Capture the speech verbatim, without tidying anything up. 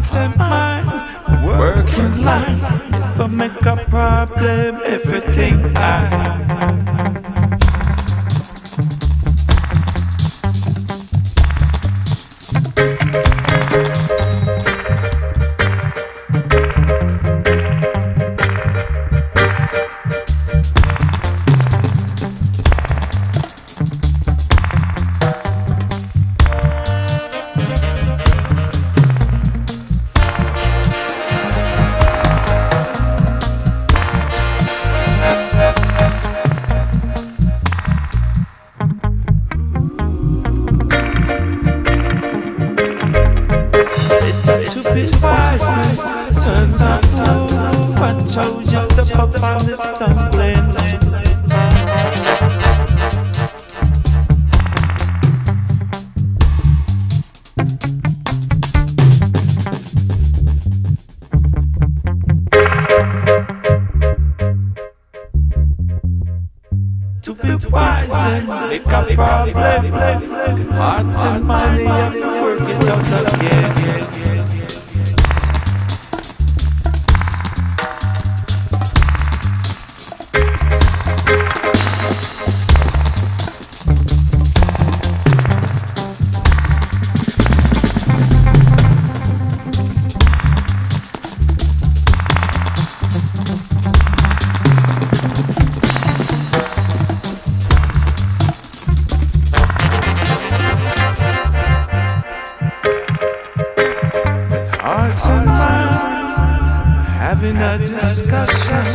heart and mind, working life, but make a problem everything I. To be vices, turns out fool. I chose just to pop on this stumbling. To be wise and make a problem, heart and mind, they have to work it out again. Hearts and minds having a discussion.